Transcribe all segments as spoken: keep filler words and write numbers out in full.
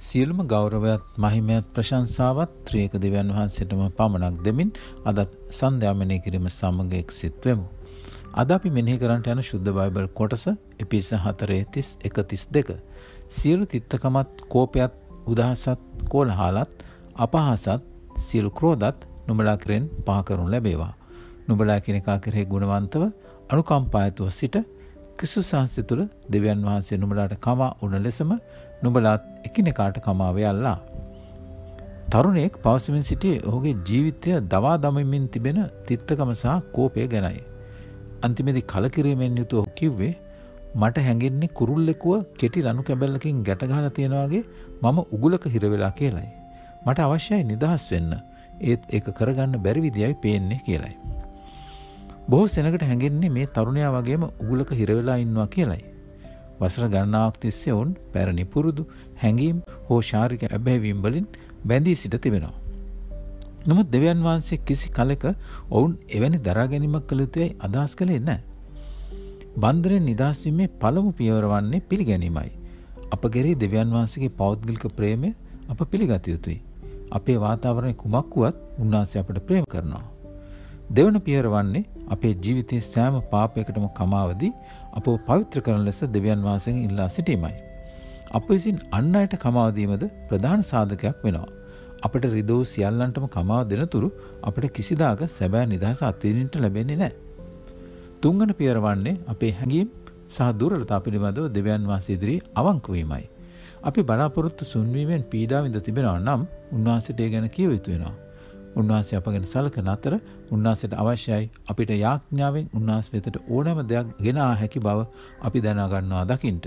සියලුම ගෞරවයත් මහිමයත් ප්‍රශංසාවත් ත්‍රියේක දෙවියන් වහන්සේටම පමණක් දෙමින් අදත් සන්ධ්‍යා මෙනෙහි කිරීම සමග එක්සිත වෙමු. අද අපි මෙනෙහි කරන්නට යන ශුද්ධ බයිබල් කොටස එපිස හතරේ තිස් එක තිස් දෙක. සියලු තිත්තකමත් කෝපයත් උදහසත් කෝලහලත් අපහසත් සියලු ක්‍රෝධත් නුඹලා කෙරෙන් පහ කරනු ලැබේවා. නුඹලා කෙනෙකා කෙරෙහි ගුණවන්තව අනුකම්පායතුව සිට ක්‍රිස්තුස් වහන්සේ තුළ දෙවියන් වහන්සේ නුඹලාට කමා උන ලෙසම නුඹලාත් එකිනෙකාට කමා වේල්ලා. තරුණයෙක් පවසමින් සිටියේ ඔහුගේ ජීවිතය දවා දමමින් තිබෙන තිත්තකම සහ කෝපය ගැනයි. අන්තිමේදී කලකිරීමෙන් යුතුව ඔහු කිව්වේ මට හැඟෙන්නේ කුරුල්ලෙකුව කෙටි ලනු කැබැල්ලකින් ගැට ගහලා තියනවා වගේ මම උගුලක හිර වෙලා කියලයි. මට අවශ්‍යයි නිදහස් වෙන්න. ඒත් ඒක කරගන්න බැරි විදියයි පේන්නේ කියලයි. බොහෝ සෙනඟට හැඟෙන්නේ මේ තරුණයා වගේම උගුලක හිර වෙලා ඉන්නවා කියලයි. වසර ගණනාවක් තිස්සේ වුන් පැරණි පුරුදු හැඟීම් හෝ ශාරීරික අභැවීම් වලින් බැඳී සිට තිබෙනවා. නමුත් දෙවියන් වහන්සේ කිසි කලක ඔවුන් එවැනි දරා ගැනීමක් කළ යුතුයි අදහස් කළේ නැහැ. බන්ධනෙන් නිදහස් වීමේ පළමු පියවර වන්නේ පිළිගැනීමයි. අප කෙරෙහි දෙවියන් වහන්සේගේ පෞද්ගලික ප්‍රේමය අප පිළිගත යුතුයි. අපේ වාතාවරණය කුමක් වුවත් උන්වහන්සේ අපට ප්‍රේම කරනවා. දෙවන පියවර වන්නේ අපේ ජීවිතයේ සෑම පාපයකටම කමාවදී අපව පවිත්‍ර කරන ලෙස දෙවියන් වහන්සේගෙන් ඉල්ලා සිටීමයි. අප විසින් අන් අයට කමාව දීමද ප්‍රධාන සාධකයක් වෙනවා. අපට රිදව් සියල්ලන්ටම කමාව දෙනතුරු අපට කිසිදාක සැබෑ නිදහස අත්විඳින්නට ලැබෙන්නේ නැහැ. තුන්වන පියවර වන්නේ අපේ හැඟීම් සහ දුර්වලතා පිළිබඳව දෙවියන් වහන්සේ ඉදිරියේ අවංක වීමයි. අපි බලාපොරොත්තු සුන්වීමෙන් පීඩා විඳ තිබෙනවා නම් උන්වහන්සේට ඒ ගැන කියව යුතු වෙනවා. උන්වහන්සේ අප ගැන සලකන අතර උන්වහන්සේට අවශ්‍යයි අපිට යාඥාවෙන් උන්වහන්සේ වෙතට ඕනෑම දෙයක් ගෙන ආ හැකි බව අපි දැනා ගන්නවා දකින්ට.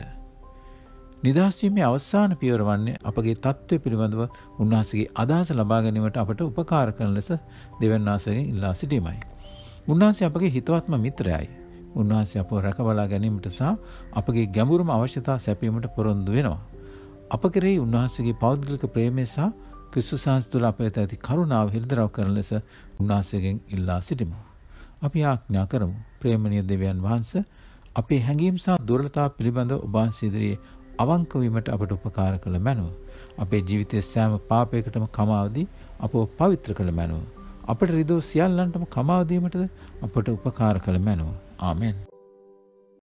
නිදහස් වීමේ අවසාන පියවර වන්නේ අපගේ තත්ත්වය පිළිබඳව උන්වහන්සේගේ අදහස ලබා ගැනීමට අපට උපකාර කරන ලෙස දෙවියන් වහන්සේගෙන් ඉල්ලා සිටීමයි. උන්වහන්සේ අපගේ හිතවත්ම මිත්‍රයයි. උන්වහන්සේ අපව රැකබලා ගැනීමට සහ අපගේ ගැඹුරුම අවශ්‍යතා සැපීමට පොරොන්දු වෙනවා. අප කෙරෙහි උන්වහන්සේගේ පෞද්ගලික ප්‍රේමය සහ ක්‍රිස්තුස් වහන්සේ තුළ අප වෙත ඇති කරුණාව හිරිදරව් කරන ලෙස උන්වහන්සේගෙන් ඉල්ලා සිටිමු. අපි ආඥා කරමු. ප්‍රේමණීය දෙවියන් වහන්සේ අපේ හැඟීම් සහ දුර්වලතා පිළිබඳව ඔබ වහන්සේ ඉදිරියේ අවංක වීමට අපට උපකාර කළ මැනව. අපේ ජීවිතයේ සෑම පාපයකටම කමාවදී අපව පවිත්‍ර කළ මැනව. අපට රිදව සියල්ලන්ටම කමාව දීමටද අපට උපකාර කළ මැනව. ආමෙන්.